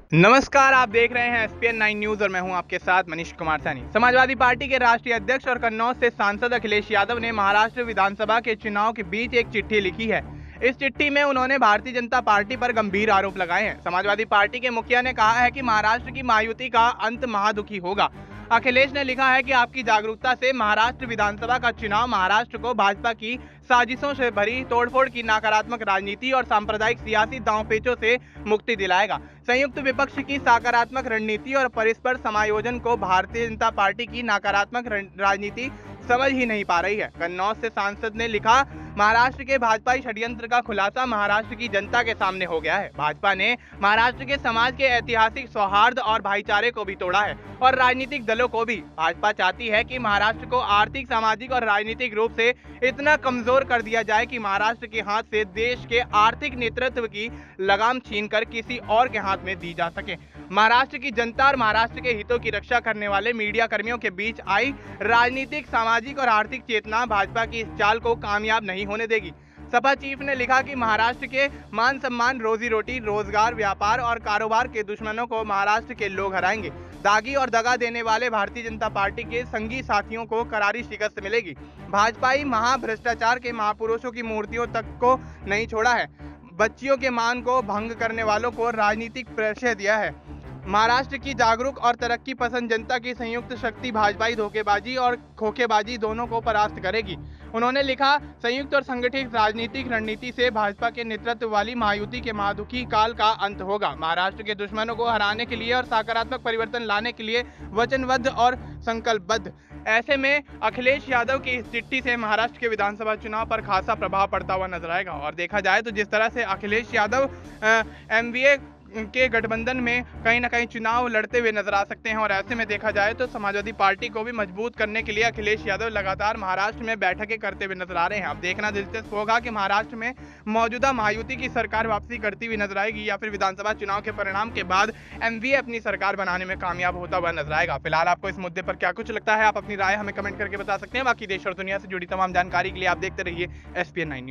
नमस्कार, आप देख रहे हैं एसपीएन 9 न्यूज और मैं हूं आपके साथ मनीष कुमार सैनी। समाजवादी पार्टी के राष्ट्रीय अध्यक्ष और कन्नौज से सांसद अखिलेश यादव ने महाराष्ट्र विधानसभा के चुनाव के बीच एक चिट्ठी लिखी है। इस चिट्ठी में उन्होंने भारतीय जनता पार्टी पर गंभीर आरोप लगाए हैं। समाजवादी पार्टी के मुखिया ने कहा है कि महाराष्ट्र की महायुति का अंत महादुखी होगा। अखिलेश ने लिखा है कि आपकी जागरूकता से महाराष्ट्र विधानसभा का चुनाव महाराष्ट्र को भाजपा की साजिशों से भरी तोड़फोड़ की नकारात्मक राजनीति और सांप्रदायिक सियासी दांवपेचों से मुक्ति दिलाएगा। संयुक्त विपक्ष की सकारात्मक रणनीति और परस्पर समायोजन को भारतीय जनता पार्टी की नकारात्मक राजनीति समझ ही नहीं पा रही है। कन्नौज से सांसद ने लिखा, महाराष्ट्र के भाजपाई षड्यंत्र का खुलासा महाराष्ट्र की जनता के सामने हो गया है। भाजपा ने महाराष्ट्र के समाज के ऐतिहासिक सौहार्द और भाईचारे को भी तोड़ा है और राजनीतिक दलों को भी। भाजपा चाहती है कि महाराष्ट्र को आर्थिक, सामाजिक और राजनीतिक रूप से इतना कमजोर कर दिया जाए कि महाराष्ट्र के हाथ से देश के आर्थिक नेतृत्व की लगाम छीनकर किसी और के हाथ में दी जा सके। महाराष्ट्र की जनता और महाराष्ट्र के हितों की रक्षा करने वाले मीडिया कर्मियों के बीच आई राजनीतिक, सामाजिक और आर्थिक चेतना भाजपा की इस चाल को कामयाब नहीं होने देगी। सपा चीफ ने लिखा कि महाराष्ट्र के मान सम्मान, रोजी रोटी, रोजगार, व्यापार और कारोबार के दुश्मनों को महाराष्ट्र के लोग हराएंगे। दागी और दगा देने वाले भारतीय जनता पार्टी के संगी साथियों को करारी शिकस्त मिलेगी। भाजपाई महाभ्रष्टाचार के महापुरुषों की मूर्तियों तक को नहीं छोड़ा है। बच्चियों के मान को भंग करने वालों को राजनीतिक परिचय दिया है। महाराष्ट्र की जागरूक और तरक्की पसंद जनता की संयुक्त शक्ति भाजपाई धोखेबाजी और खोखेबाजी दोनों को परास्त करेगी। उन्होंने लिखा, संयुक्त और संगठित राजनीतिक रणनीति से भाजपा के नेतृत्व वाली महायुति के महादुखी काल का अंत होगा। महाराष्ट्र के दुश्मनों को हराने के लिए और सकारात्मक परिवर्तन लाने के लिए वचनबद्ध और संकल्पबद्ध। ऐसे में अखिलेश यादव की इस चिट्ठी से महाराष्ट्र के विधानसभा चुनाव पर खासा प्रभाव पड़ता हुआ नजर आएगा। और देखा जाए तो जिस तरह से अखिलेश यादव एमवीए के गठबंधन में कहीं ना कहीं चुनाव लड़ते हुए नजर आ सकते हैं, और ऐसे में देखा जाए तो समाजवादी पार्टी को भी मजबूत करने के लिए अखिलेश यादव लगातार महाराष्ट्र में बैठकें करते हुए नजर आ रहे हैं। अब देखना दिलचस्प होगा कि महाराष्ट्र में मौजूदा महायुति की सरकार वापसी करती हुई नजर आएगी या फिर विधानसभा चुनाव के परिणाम के बाद एमवीए अपनी सरकार बनाने में कामयाब होता हुआ नजर आएगा। फिलहाल आपको इस मुद्दे पर क्या कुछ लगता है, आप अपनी राय हमें कमेंट करके बता सकते हैं। बाकी देश और दुनिया से जुड़ी तमाम जानकारी के लिए आप देखते रहिए एसपीएन 9 न्यूज।